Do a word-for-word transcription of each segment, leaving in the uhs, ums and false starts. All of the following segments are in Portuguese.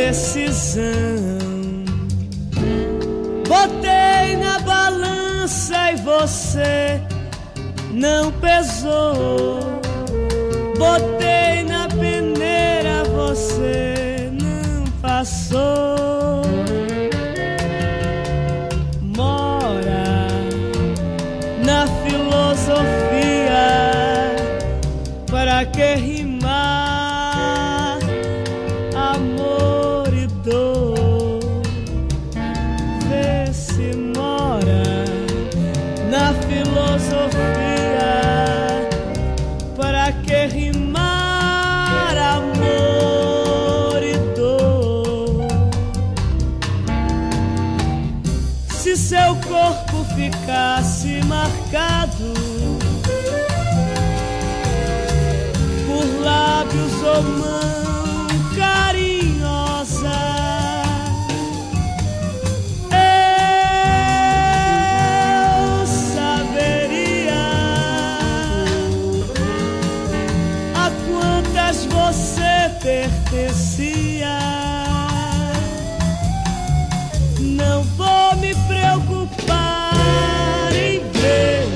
decisão. Botei na balança e você não pesou. Botei na peneira, você não passou. Mora na filosofia, para que rimar amor e dor? Vê se mora na filosofia, para que rimar amor e dor? Se seu corpo ficasse marcado por lábios ou mão carinhosa, eu saberia a quantas você pertencia. Não vou me preocupar em ver.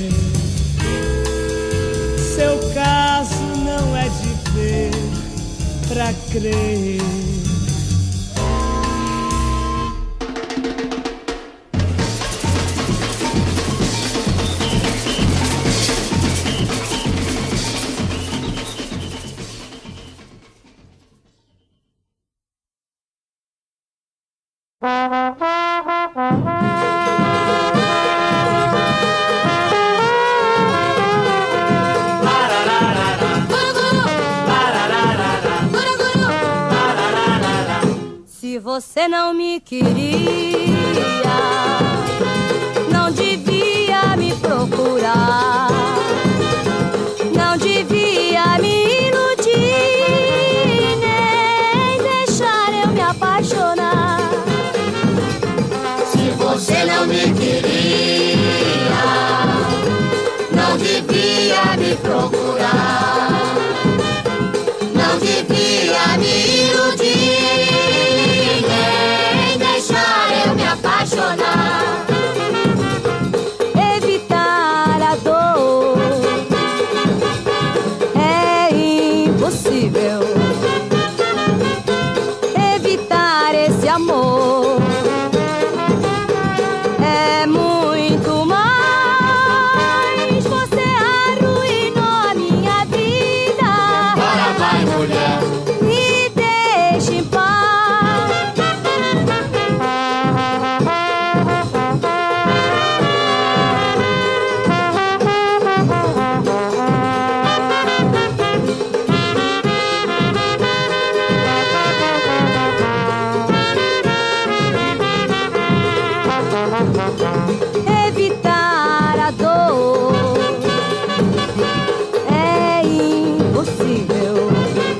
Seu caso não é de ver pra crer. Se você não me queria, não devia me procurar, não devia me iludir, nem deixar eu me apaixonar. Se você não me queria, não devia me procurar, não devia me iludir, nem deixar eu me apaixonar. Evitar a dor é impossível. Evitar esse amor é muito mais. Você arruinou a minha vida. Bora vai, mulher, Me deixe em paz. Evitar a dor é impossível.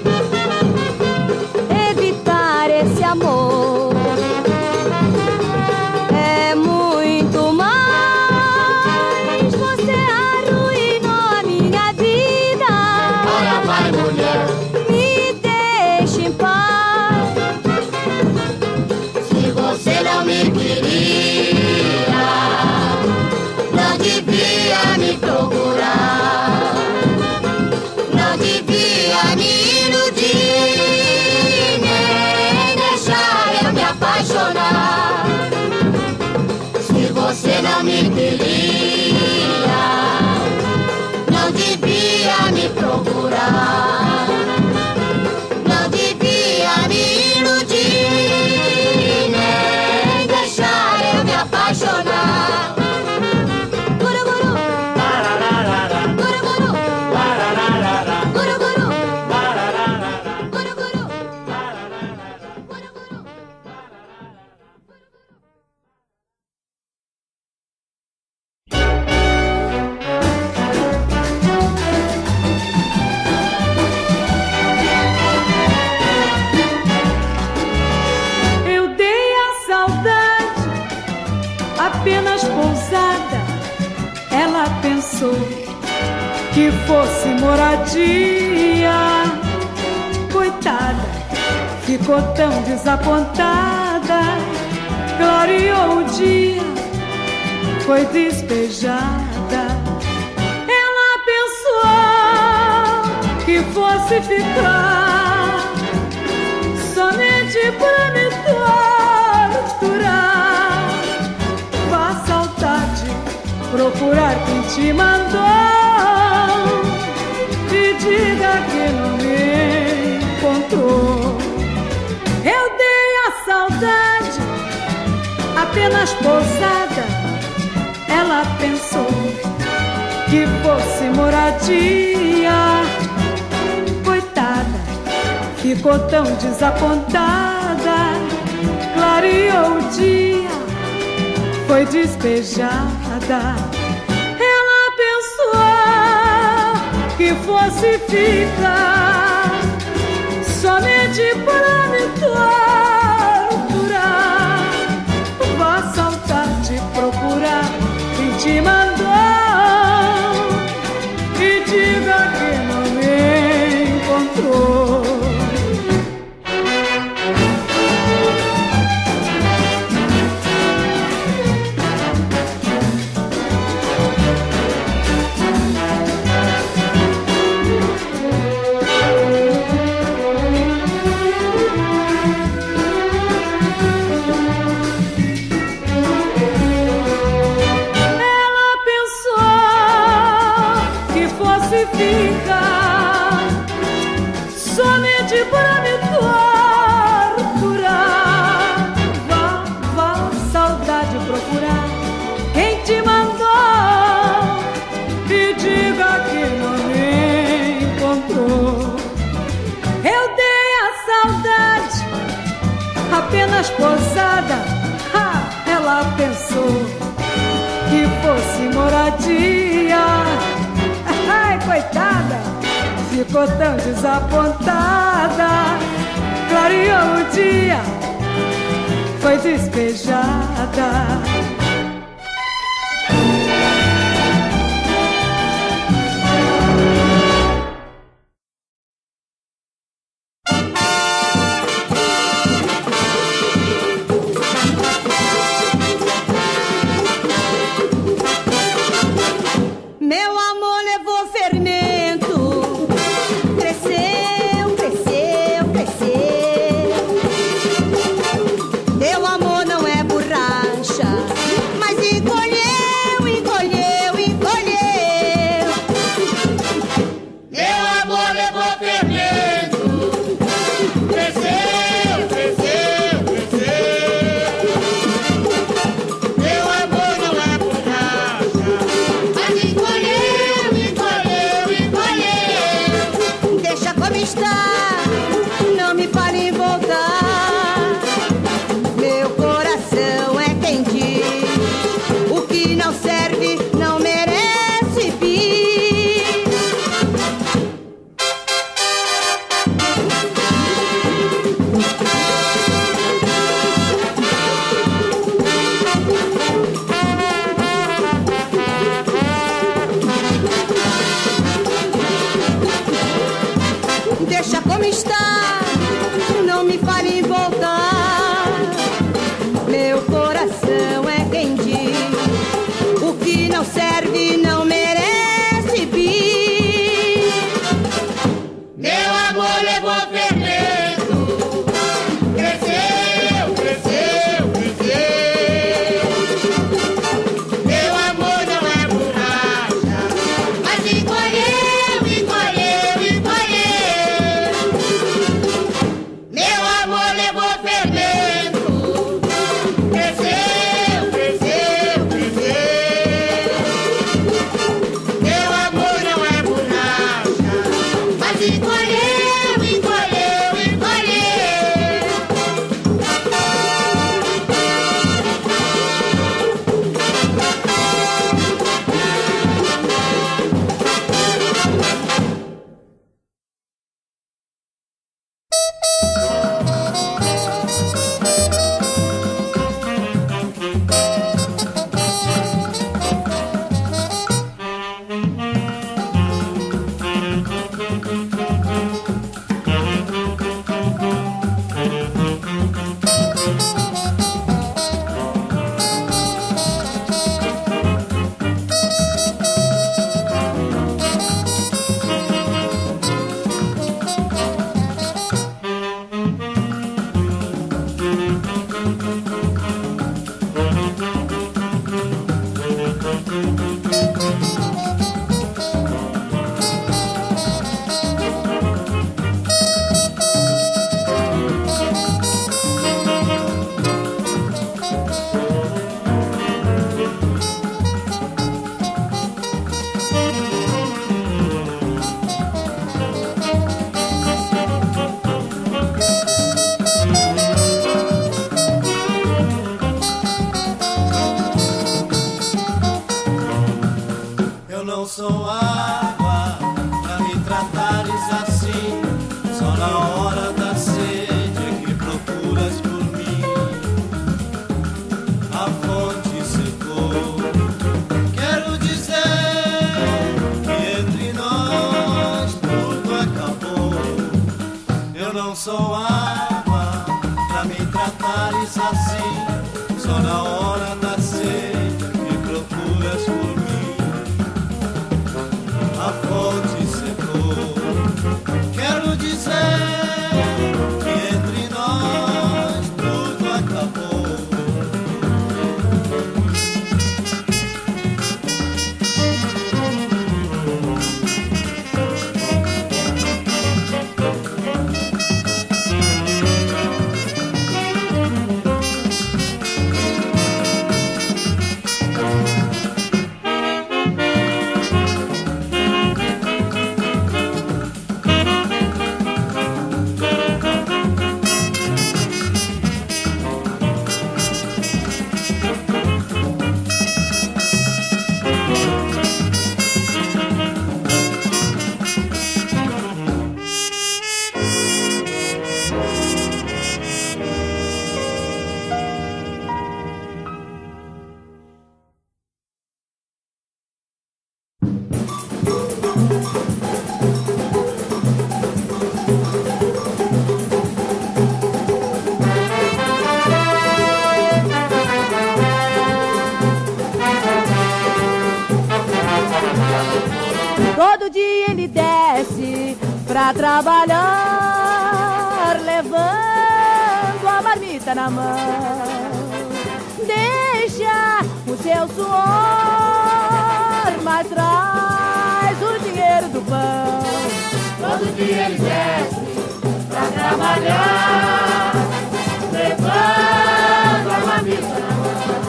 Evitar esse amor é muito mais. Você arruinou a minha vida. bora vai, mulher. Me deixe em paz. Se você não me queria, não devia me procurar, não devia me iludir, nem deixar eu me apaixonar. Se você não me queria, não devia me procurar, não devia me iludir, nem deixar eu me apaixonar. Guru, guru, guru, guru, guru, guru, guru, guru. Eu dei a saudade apenas pousada. Ela pensou que fosse moradia. Coitada, ficou tão desapontada. Clareou o dia, foi despejada. Ela pensou que fosse ficar somente pra me torturar. Vá, saudade, procurar quem te mandou e diga que não me encontrou. Eu dei a saudade apenas pousada. Ela pensou que fosse moradia. Coitada, ficou tão desapontada. Clareou o dia, foi despejada. Ela pensou que fosse ficar somente para me torturar. Vá, saudade, procurar quem te mandou e diga que não me encontrou. Ficar somente para me torturar. Vá, vá, saudade, procurar quem te mandou e diga que não me encontrou. Eu dei a saudade apenas pousada. Ha, ela pensou que fosse moradia. Ai, coitada, ficou tão desapontada. Clareou o dia, foi despejada. Meu amor não é borracha. Eu não sou água pra me tratares assim. Só na hora da sede é que procuras por mim. A fonte secou. Quero dizer que entre nós tudo acabou. Eu não sou água pra me tratares assim. Só na hora da sede é que procuras por mim. A fonte secou. Quero dizer que entre nós tudo acabou. Todo dia ele desce pra trabalhar, levando a marmita na mão. Deixa o seu suor, mas traz o dinheiro do pão. Todo dia ele desce pra trabalhar, levando a marmita na mão.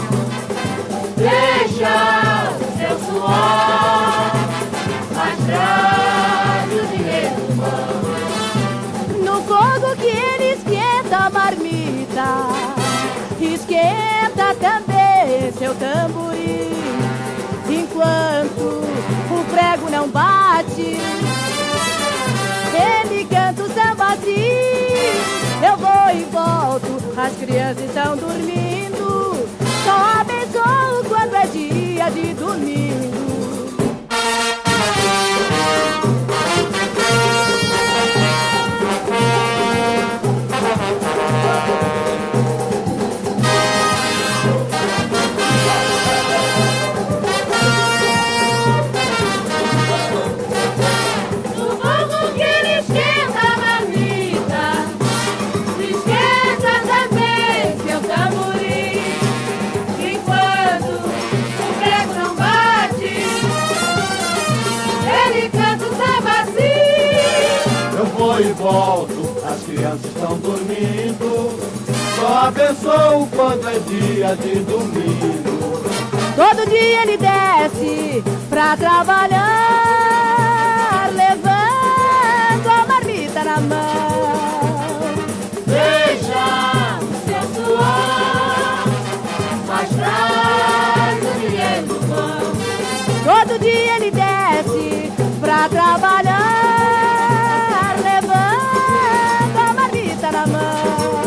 Deixa o seu suor, mas traz o dinheiro do pão. No fogo que ele esquenta a marmita, esquenta também seu tamborim. Enquanto o prego não bate, ele canta o samba assim. Eu vou e volto, as crianças estão dormindo. Só abençoo quando é dia de domingo. E volto, as crianças estão dormindo. Só abençoo quando é dia de domingo. Todo dia ele desce pra trabalhar, levando a marmita na mão. Deixa o seu suor, mas traz o dinheiro do pão. Todo dia ele desce pra trabalhar, levando a marmita na mão.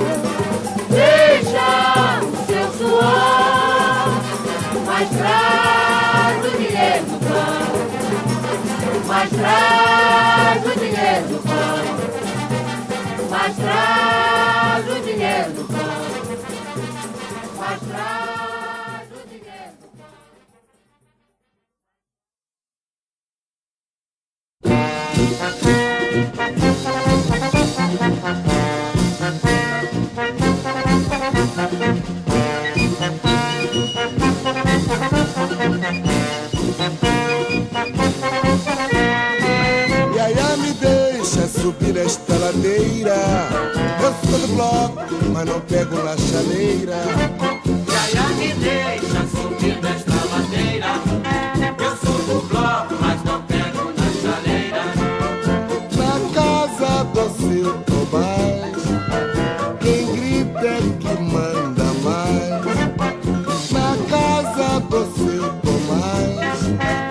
Deixa o seu suor, mas traz o dinheiro do pão. Mas traz o dinheiro do pão. Mas traz o dinheiro do pão. Mas traz o dinheiro do pão. Iaia, me deixa subir esta ladeira. Eu sou do bloco, mas não pego na chaleira. Iaia, me deixa subir nesta ladeira. Eu sou do bloco, mas não pego na chaleira. Na casa do seu Tomás, quem grita é que manda mais. Na casa do seu Tomás,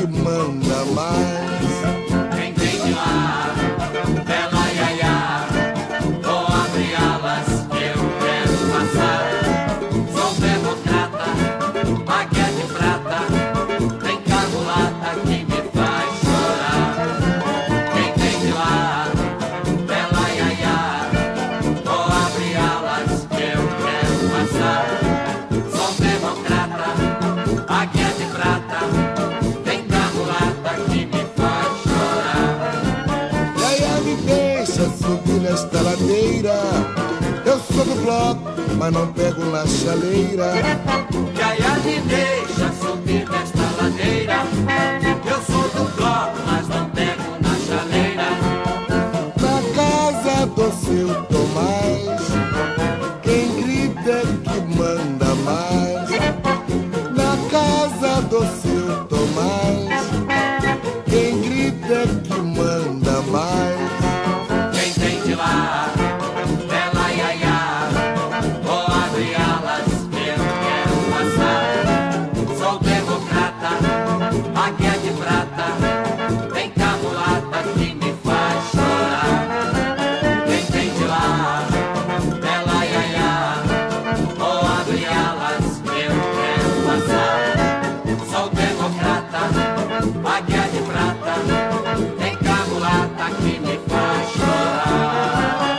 que manda mais. Quem vem de lá, bela iaiá, vou abrir alas, eu quero passar. Sou democrata, baguete de prata, tem carbolata que me faz chorar. Quem vem de lá, bela iaiá, vou abrir alas, eu quero passar. Sou democrata, baguete de prata, tem carbolata que me faz chorar. Iaia, me deixa subir nesta ladeira. Eu sou do bloco, mas não pego na chaleira. Iaia, me deixa subir nesta ladeira. Eu sou do bloco, mas não pego na chaleira. Na casa do seu Tomás, quem grita é que manda mais. Na casa do seu Tomás, quem grita é que manda mais. Quem vem de lá, bela iaiá, vou abrir alas, eu quero passar. Sou democrata, baguete de prata, tem carbolata que me faz chorar. Quem vem de lá, bela iaiá, vou abrir alas, eu quero passar. Sou democrata, baguete de prata, tem carbolata que me faz chorar.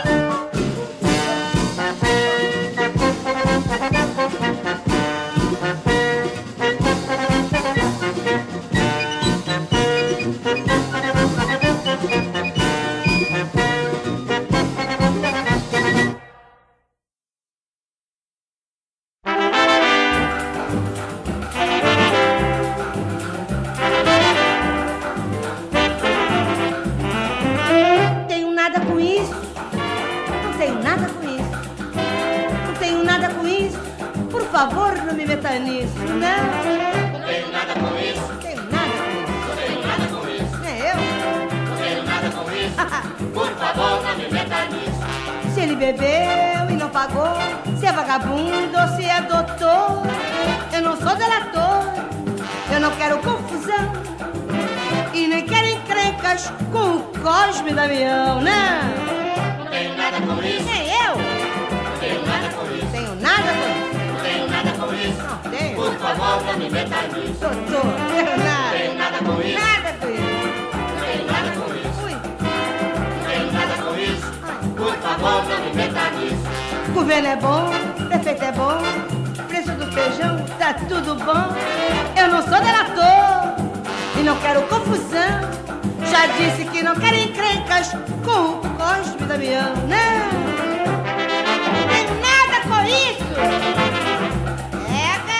Tenho nada com isso. Não tenho nada com isso. Não tenho nada com isso. Por favor, não me meta nisso, não. Não tenho nada com isso, Não tenho nada com isso. não tenho nada com isso, Nem eu. não tenho nada com isso. Por favor, não me meta nisso. Se ele bebeu e não pagou, se é vagabundo ou se é doutor, eu não sou delator. Eu não quero confusão e nem quero encrencas com o Cosme e Damião, não. Não tenho nada com isso, Nem eu. não tenho nada com isso, Tenho nada com isso. não tenho nada com isso. Não tenho. Por favor, não me meta nisso. Doutor, tenho Não nada. tenho nada com isso, Nada com isso. não tenho nada com isso, Ui. não tenho nada com isso. Por favor, não me meta nisso. Governo é bom, prefeito é bom, preço do feijão, tá tudo bom. Eu não sou delator e não quero confusão. Já disse que não quero encrencas com o Cosme e Damião, não. Não tenho nada com isso. Pega!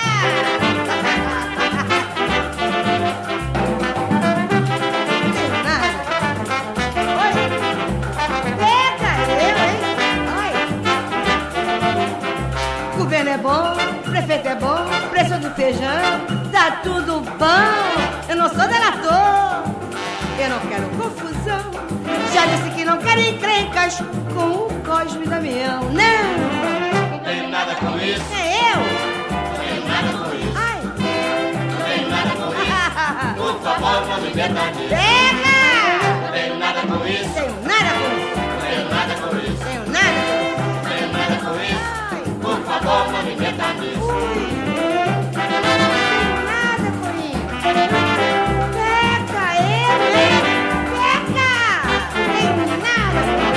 Não tenho nada. Oi? Pega eu, hein? Oi. Governo é bom, prefeito é bom, preço do feijão, tá tudo bom. Eu não sou delator, eu não quero confusão. Já disse que não quero encrencas com o Cosme e Damião, não. Não tenho nada com isso, É eu. não tenho nada com isso, Ai. não tenho nada com isso. Por favor, não me meta nisso. Pega! Não tenho nada com isso, Tenho nada com isso, não tenho nada com isso, tenho nada com isso. não tenho nada com isso. Ai. Por favor, não me meta nisso. Ui. Tenho nada com isso. Pega eu, hein? Pega! Tenho nada com isso.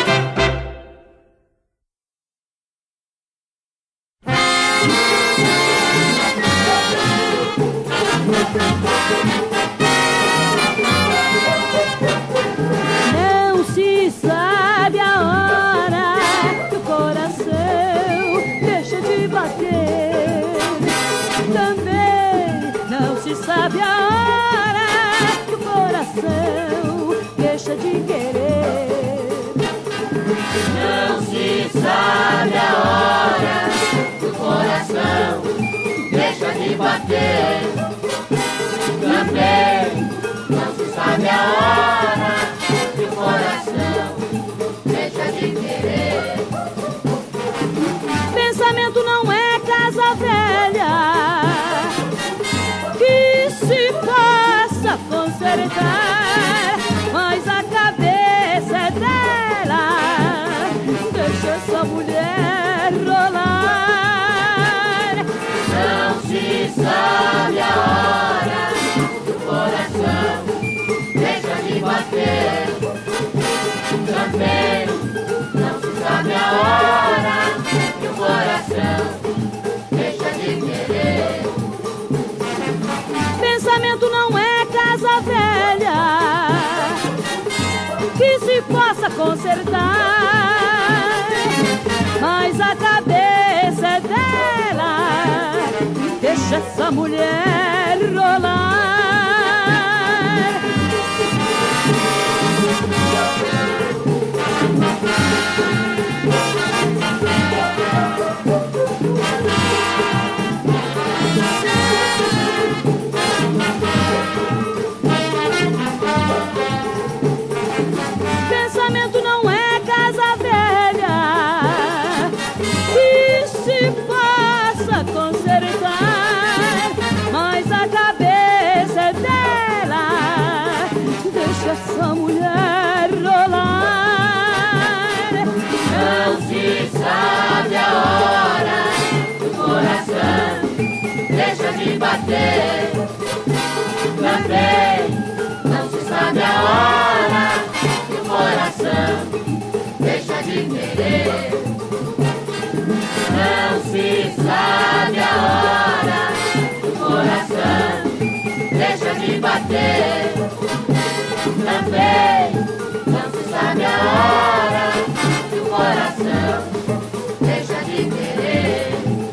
Não se sabe a hora que o coração deixa de bater. Também não se sabe a hora que o coração deixa de querer. Não se sabe a hora que o coração deixa de bater. Também não se sabe a hora que o coração deixa de querer. Pensamento não é casa velha que se passa consertar, mas a cabeça é dela, deixa essa mulher rolar. Pensamento não é casa velha que se passa a consertar, mas a cabeça é dela, deixa essa mulher rolar. Não se sabe a hora, o coração deixa de bater. Também não se sabe a hora, o coração deixa de querer. Não se sabe a hora, o coração deixa de bater. Também não se sabe a hora, o coração deixa de querer.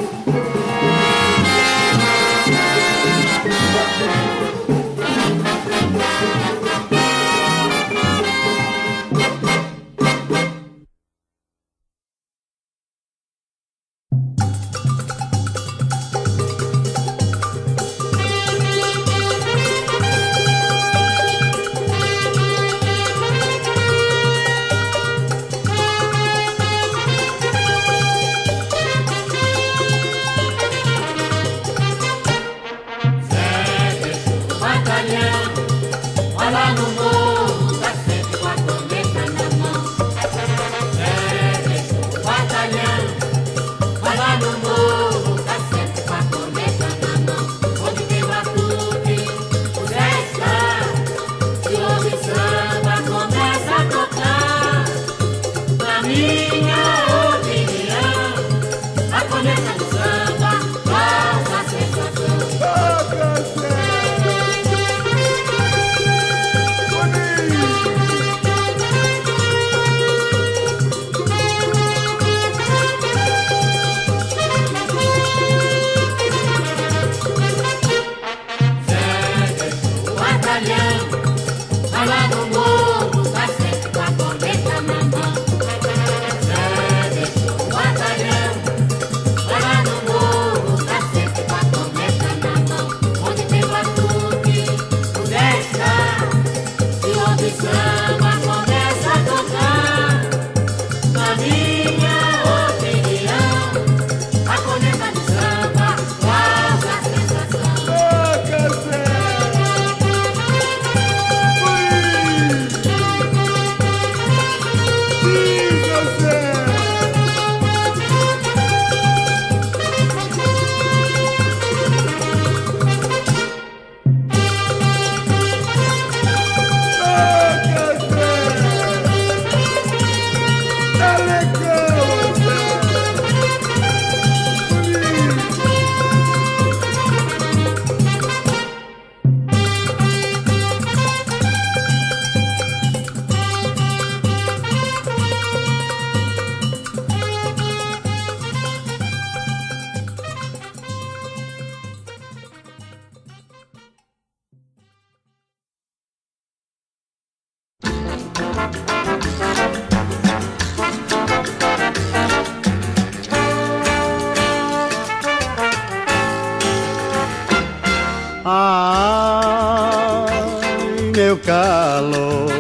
Ai, meu calor.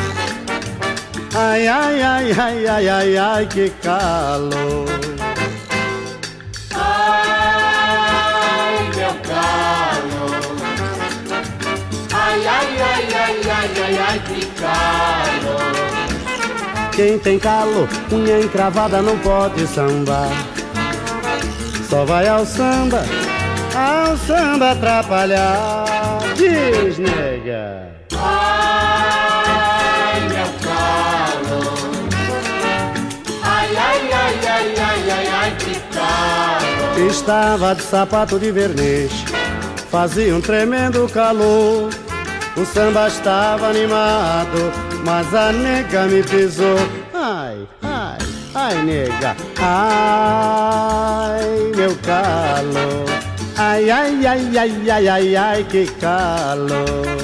Ai, ai, ai, ai, ai, ai, ai, que calor. Ai, meu calor. Ai, ai, ai, ai, ai, ai, ai, que calor. Quem tem calor, unha encravada não pode sambar. Só vai ao samba, ao samba atrapalhar. Diz, nega. Ai, meu calor. Ai, ai, ai, ai, ai, ai, ai, que calor. Estava de sapato de verniz, fazia um tremendo calor. O samba estava animado, mas a nega me pisou. Ai, nega, ai, meu calo. Ai, ai, ai, ai, ai, ai, ai, que calo.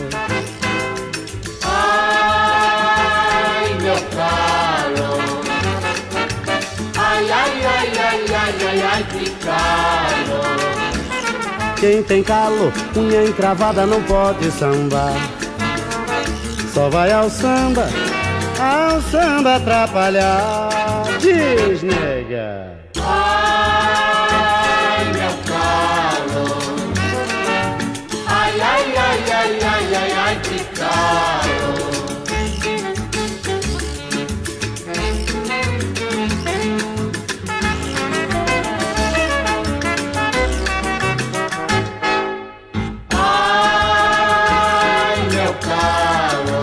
Ai, meu calo. Ai, ai, ai, ai, ai, ai, ai, que calo. Quem tem calo, unha encravada não pode sambar. Só vai ao samba, ao samba atrapalhar. Diz, nega. Ai, meu calo. Ai, ai, ai, ai, ai, ai, ai, que calo. Ai, meu calo.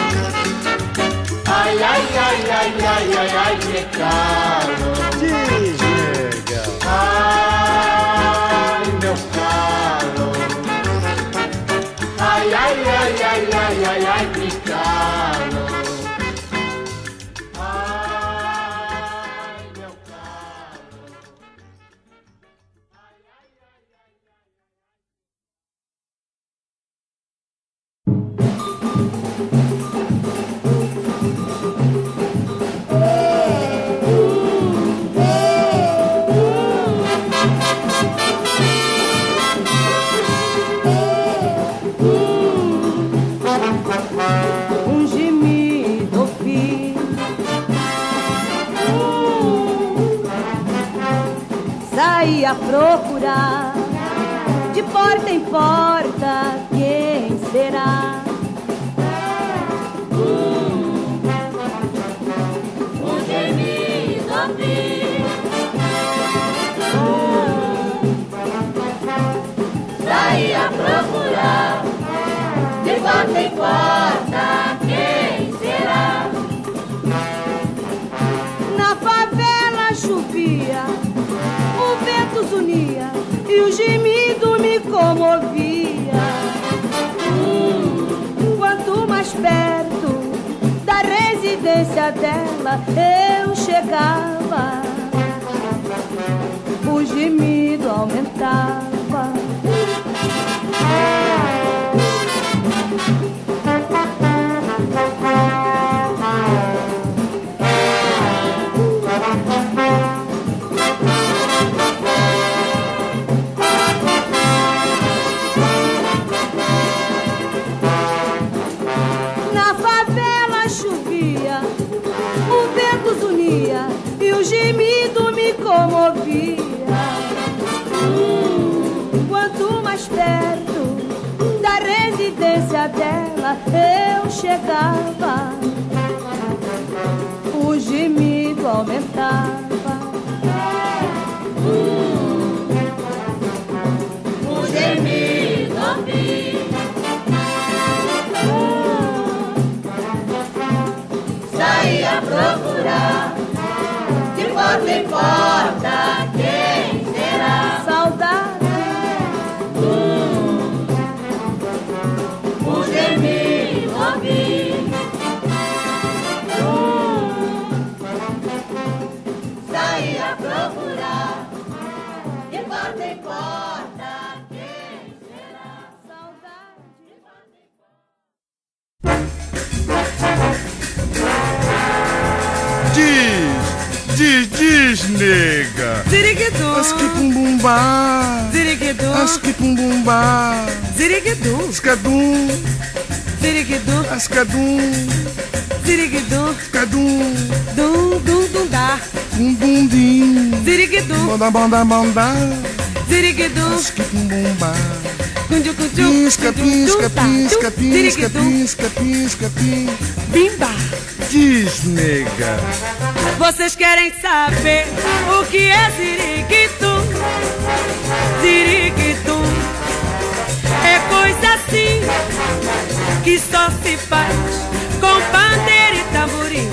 Ai, ai, ai, ai, ai, ai, ai, que calo. Diz, nega. Ai, meu calo. Ai, ai, ai, ai, ai, ai, ai, que calo. Ai, meu calo. Um gemido ouvi, saí a procurar de porta em porta quem será. Um gemido ouvi, saí a procurar de porta em porta quem será. Na favela chovia, o vento zunia e o gemido me comovia. Quanto mais perto da residência dela eu chegava, o gemido aumentava. Na favela chovia, o vento zunia e o gemido me comovia. Quanto mais perto da residência dela eu chegava, o gemido aumentava. Um gemido ouvi, saí a procurar de porta em porta quem será. Saudade, Um gemido ouvi, saí a procurar de porta em porta quem será. saudade. Diz, diz, diz, nega. Ziriguidu, Asquipumbumba, ziriguidu, asquipumbumba, ziriguidu, ascadum, ziriguidu, ascadum, ziriguidu, ascadum, dum, dum, dum, dá. bum bum dim, Ziriguidu, banda banda banda, ziriguidu, asquipumbumba. cunju, cunju, Pisca, cunju, pisca, dum, tá, pisca, dum, pisca, ziriguidu, pisca, pisca, pisca. bimba. Diz, nega. Vocês querem saber o que é ziriguidu? Ziriguidu é coisa assim que só se faz com pandeiro e tamborim.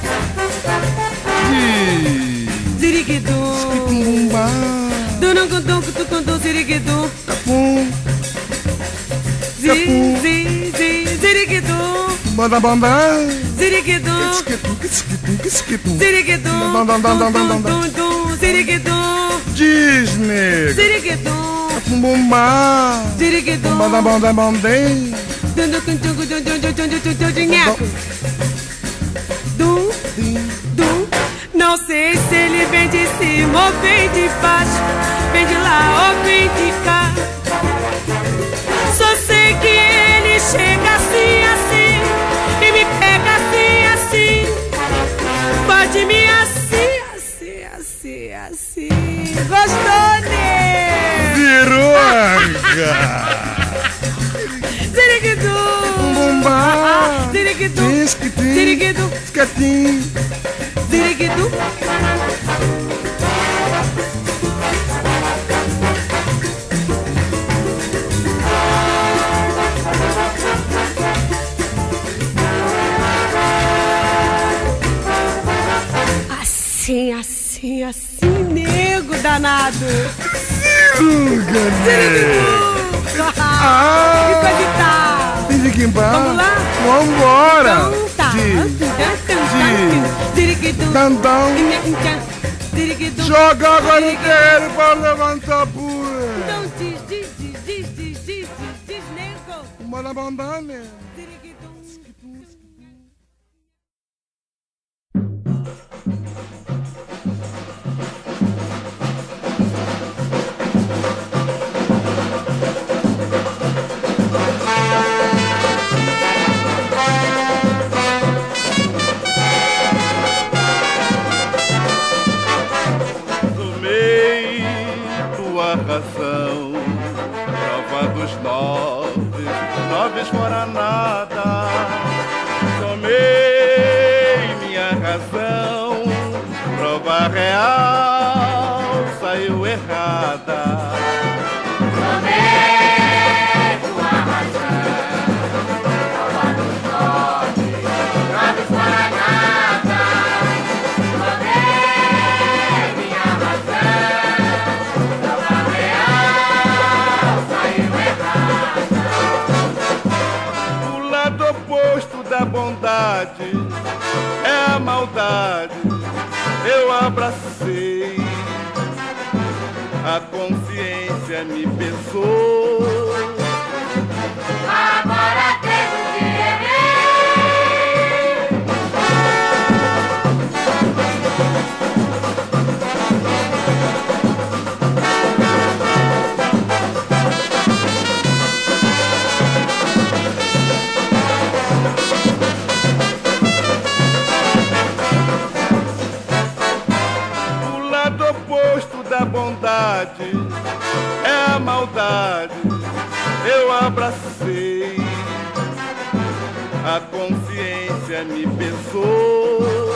Diz. Ziriguidu, Asquipumbumba, dunungundum, cutucundum, ziriguidu, capum, zi, zi, zi, ziriguidu, banda banda. ziriguidu, Esquitu, esquitu, Esquitum. Ziriguidum, Dum, dum, dum, dum, dum, dum, dum, dum, ziriguidum, Diz, nega. ziriguidum, Bumbá. ziriguidum, Banda, banda, bandei. dum, dum, dum, dum, dum, dum, dum, dum, dum, dum, dum, nheco. Dum, dum. Não sei se ele vem de cima ou vem de baixo, vem de lá ou vem de cá. Só sei que ele chega assim, assim, e me pega assim, assim. Pode me assim, assim, assim, assim. Gostou, né? Piroca. Ziriguidum, Bumbá. ziriguidum, Esquitum. ziriguidum, Esquitum. ziriguidum. Assim, assim, assim, nego danado. Ciruga, Ziriguidum. Ah. Que coisa e tal. Ziriquimbá. Vamos lá? Vambora. Então tá. De. Ziriguidum. Dandão. Ziriguidum. Joga agora o terreiro para levantar a poeira. Então diz, diz, diz, diz, diz, diz, diz, diz, nego. Bora mandar, né? Ziriguidum. Tomei tua razão, prova dos nove, nove fora nada. Tomei minha razão, prova real, saiu errada. Tomei tua razão, prova dos nove, nove fora nada. Tomei minha razão, prova real, saiu errada. O lado oposto da bondade é a maldade. Eu abracei, a consciência me pesou. Agora vejo que errei. O lado oposto da bondade é a maldade. Eu abracei, a consciência me pesou.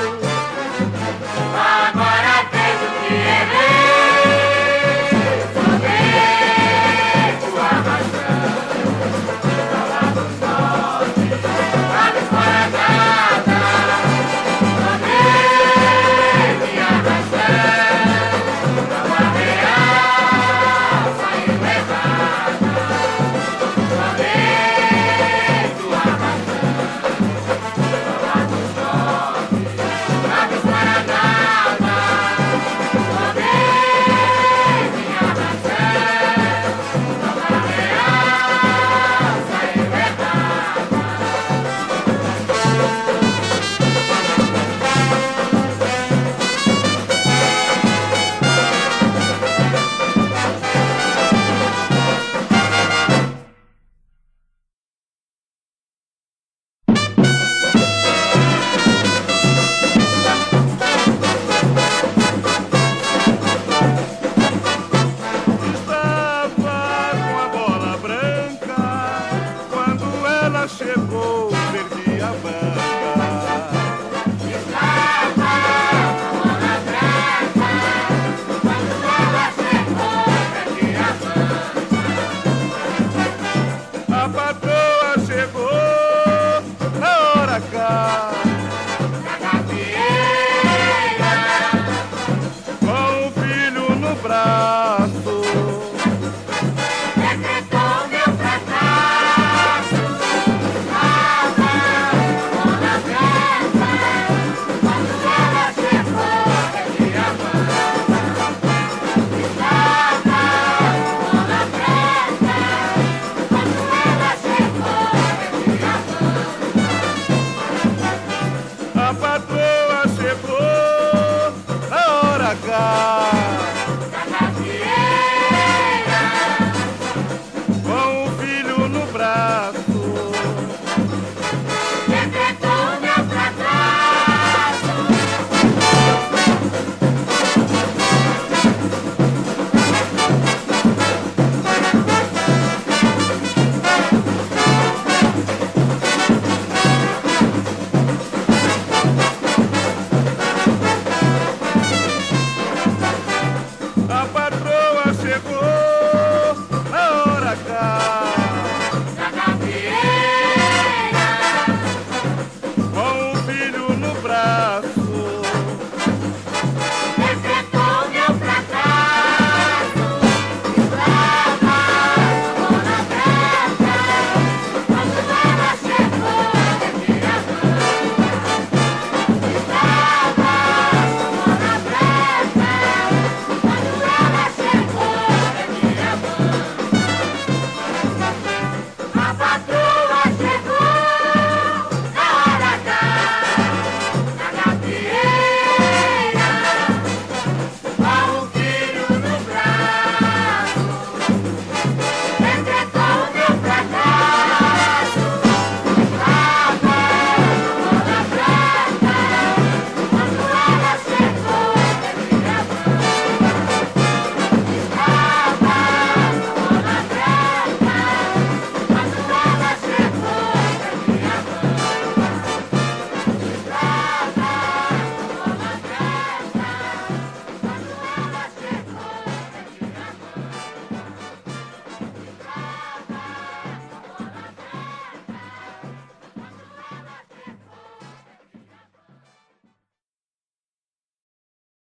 Agora vejo que errei. Tomei tua razão, prova dos nove, nove fora nada. Tomei minha razão, prova real, saiu errada. Tomei tua razão, prova dos nove, nove fora nada. Tomei chorar.